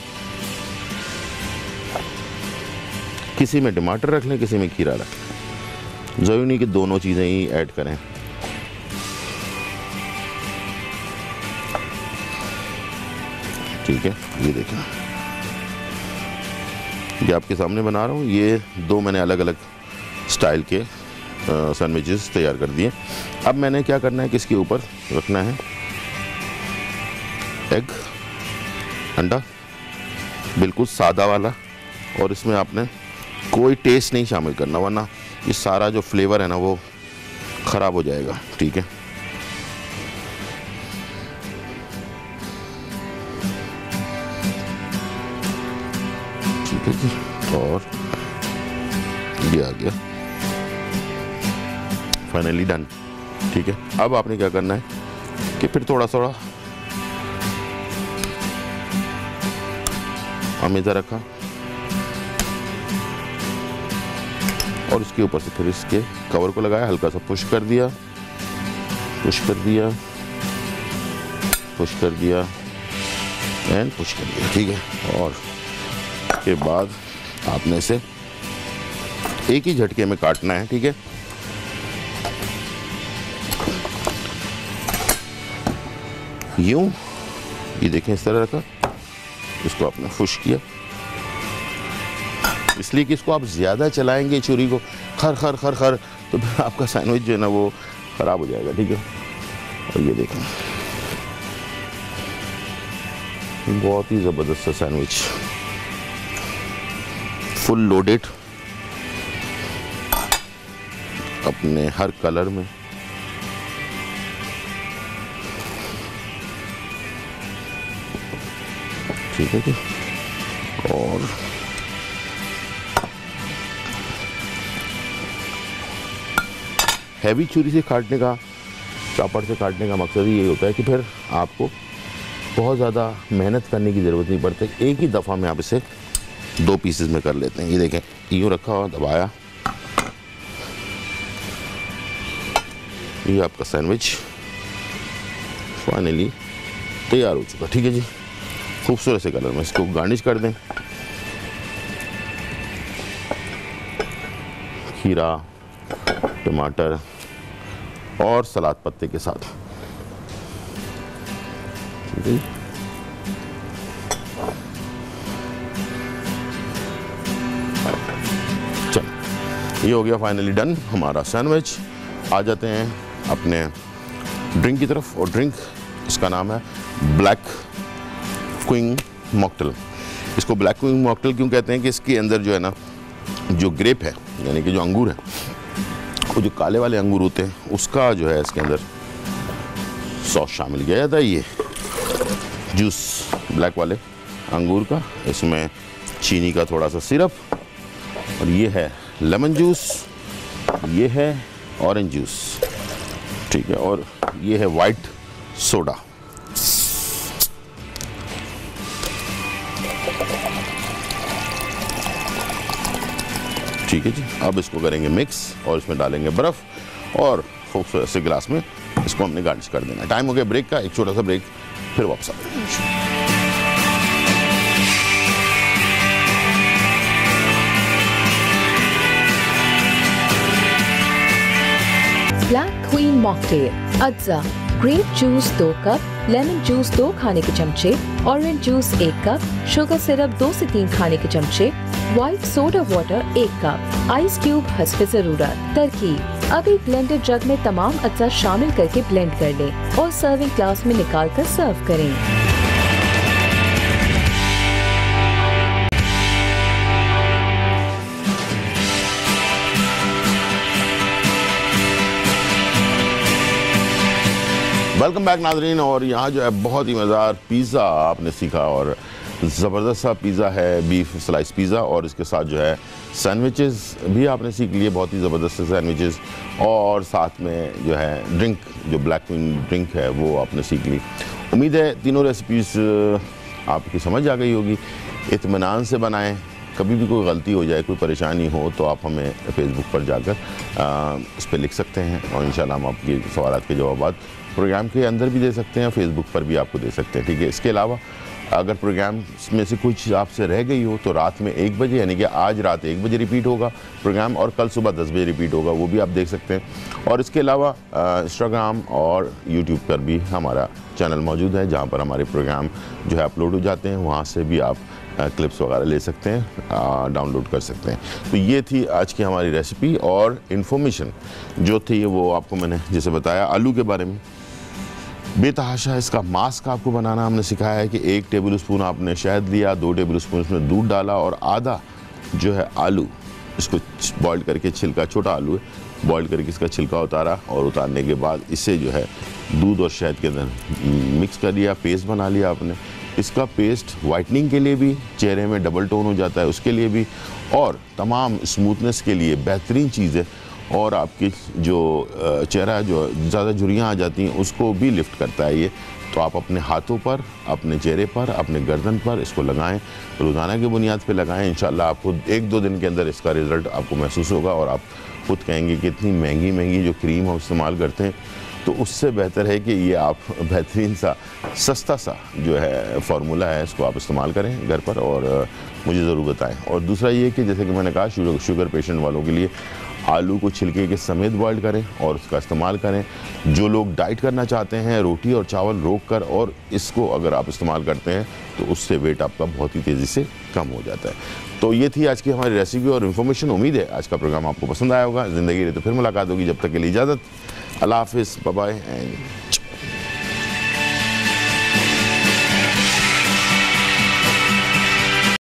किसी में टमाटर रख लें, किसी में खीरा रख लें, ज़रूरी नहीं कि दोनों चीज़ें ही ऐड करें। ठीक है, ये देखें, ये आपके सामने बना रहा हूँ। ये दो मैंने अलग अलग स्टाइल के सैंडविचेस तैयार कर दिए। अब मैंने क्या करना है कि इसके ऊपर रखना है एग, अंडा, बिल्कुल सादा वाला, और इसमें आपने कोई टेस्ट नहीं शामिल करना, वरना ये सारा जो फ्लेवर है ना वो ख़राब हो जाएगा, ठीक है। ठीक है जी, और ये आ गया फाइनली डन, ठीक है। अब आपने क्या करना है कि फिर थोड़ा थोड़ा अमेज़ा रखा और उसके ऊपर से फिर इसके कवर को लगाया, हल्का सा पुश कर दिया, पुश कर दिया, पुश कर दिया एंड पुश कर दिया, ठीक है। और के बाद आपने इसे एक ही झटके में काटना है, ठीक है। यूं, ये देखें इस तरह रखा, इसको आपने पुश किया, इसलिए कि इसको आप ज़्यादा चलाएंगे छुरी को खर खर खर खर तो फिर आपका सैंडविच जो है ना वो ख़राब हो जाएगा, ठीक है। और ये देखें बहुत ही ज़बरदस्त सा सैंडविच, फुल लोडेड, अपने हर कलर में, ठीक है जी। और हैवी छुरी से काटने का, चॉपर से काटने का मकसद ही यही होता है कि फिर आपको बहुत ज़्यादा मेहनत करने की ज़रूरत नहीं पड़ती, एक ही दफ़ा में आप इसे दो पीसेस में कर लेते हैं। ये देखें, यूँ रखा हुआ, दबाया, ये आपका सैंडविच फाइनली तैयार हो चुका, ठीक है जी। खूबसूरत से कलर में इसको गार्निश कर दें खीरा, टमाटर और सलाद पत्ते के साथ, ठीक है। चलो ये हो गया फाइनली डन हमारा सैंडविच। आ जाते हैं अपने ड्रिंक की तरफ, और ड्रिंक इसका नाम है ब्लैक क्वीन मॉकटेल। इसको ब्लैक क्वीन मॉकटेल क्यों कहते हैं कि इसके अंदर जो है ना, जो ग्रेप है यानी कि जो अंगूर है, वो जो काले वाले अंगूर होते हैं उसका जो है इसके अंदर सॉस शामिल किया जाता है। ये जूस ब्लैक वाले अंगूर का, इसमें चीनी का थोड़ा सा सिरप, और ये है लेमन जूस, ये है ऑरेंज जूस, ठीक है, और ये है वाइट सोडा। ठीक है जी, अब इसको करेंगे मिक्स और इसमें डालेंगे बर्फ़ और खूबसूरत से गिलास में इसको हमने गार्निश कर देना है। टाइम हो गया ब्रेक का, एक छोटा सा ब्रेक, फिर वापस आते हैं।
ब्लैक क्वीन मॉकटेल, अज्जा, ग्रेप जूस दो कप, लेमन जूस दो खाने के चमचे, ऑरेंज जूस एक कप, शुगर सिरप दो से तीन खाने के चमचे, व्हाइट सोडा वाटर एक कप, आइस क्यूब हस्ब ज़रूरत। तरकीब: अब एक ब्लेंडर जग में तमाम अज्जा शामिल करके ब्लेंड कर लें और सर्विंग ग्लास में निकाल कर सर्व करें।
वेलकम बैक नाज़रीन। और यहाँ जो है बहुत ही मज़ेदार पिज़्ज़ा आपने सीखा, और ज़बरदस्त सा पिज़्ज़ा है, बीफ स्लाइस पिज़्ज़ा, और इसके साथ जो है सैंडविचेस भी आपने सीख लिए, बहुत ही ज़बरदस्त से सैंडविचेस, और साथ में जो है ड्रिंक, जो ब्लैक क्वीन ड्रिंक है वो आपने सीख ली। उम्मीद है तीनों रेसिपीज़ आपकी समझ आ गई होगी। इत्मीनान से बनाएं, कभी भी कोई गलती हो जाए, कोई परेशानी हो तो आप हमें फेसबुक पर जाकर उस पर लिख सकते हैं, और इंशाल्लाह हम आपके सवालात के जवाब प्रोग्राम के अंदर भी दे सकते हैं, फेसबुक पर भी आपको दे सकते हैं, ठीक है। इसके अलावा अगर प्रोग्राम में से कुछ चीज़ आपसे रह गई हो तो रात में एक बजे यानी कि आज रात एक बजे रिपीट होगा प्रोग्राम, और कल सुबह दस बजे रिपीट होगा, वो भी आप देख सकते हैं। और इसके अलावा इंस्टाग्राम और यूट्यूब पर भी हमारा चैनल मौजूद है, जहाँ पर हमारे प्रोग्राम जो है अपलोड हो जाते हैं, वहाँ से भी आप क्लिप्स वगैरह ले सकते हैं, डाउनलोड कर सकते हैं। तो ये थी आज की हमारी रेसिपी, और इन्फॉर्मेशन जो थी वो आपको मैंने जैसे बताया आलू के बारे में। बेतहाशा इसका मास्क आपको बनाना हमने सिखाया है कि एक टेबल स्पून आपने शहद लिया, दो टेबल स्पून इसमें दूध डाला, और आधा जो है आलू इसको बॉईल करके, छिलका छोटा आलू है, बॉईल करके इसका छिलका उतारा, और उतारने के बाद इसे जो है दूध और शहद के अंदर मिक्स कर लिया, पेस्ट बना लिया आपने। इसका पेस्ट वाइटनिंग के लिए भी, चेहरे में डबल टोन हो जाता है उसके लिए भी, और तमाम स्मूथनेस के लिए बेहतरीन चीज़ है, और आपकी जो चेहरा जो ज़्यादा झुर्रियाँ आ जाती हैं उसको भी लिफ्ट करता है ये। तो आप अपने हाथों पर, अपने चेहरे पर, अपने गर्दन पर इसको लगाएं, रोज़ाना की बुनियाद पे लगाएं। इंशाल्लाह आपको एक दो दिन के अंदर इसका रिज़ल्ट आपको महसूस होगा, और आप खुद कहेंगे कि इतनी महंगी महंगी जो क्रीम हम इस्तेमाल करते हैं, तो उससे बेहतर है कि ये आप बेहतरीन सा सस्ता सा जो है फार्मूला है, इसको आप इस्तेमाल करें घर पर, और मुझे ज़रूर बताएं। और दूसरा ये कि जैसे कि मैंने कहा, शुगर शुगर पेशेंट वालों के लिए आलू को छिलके के समेत बॉईल करें और उसका इस्तेमाल करें। जो लोग डाइट करना चाहते हैं, रोटी और चावल रोक कर, और इसको अगर आप इस्तेमाल करते हैं तो उससे वेट आपका बहुत ही तेज़ी से कम हो जाता है। तो ये थी आज की हमारी रेसिपी और इन्फॉर्मेशन। उम्मीद है आज का प्रोग्राम आपको पसंद आया होगा। ज़िंदगी रहे तो फिर मुलाकात होगी, जब तक के लिए इजाज़त, अल्लाह हाफिज़, बाय बाय एंड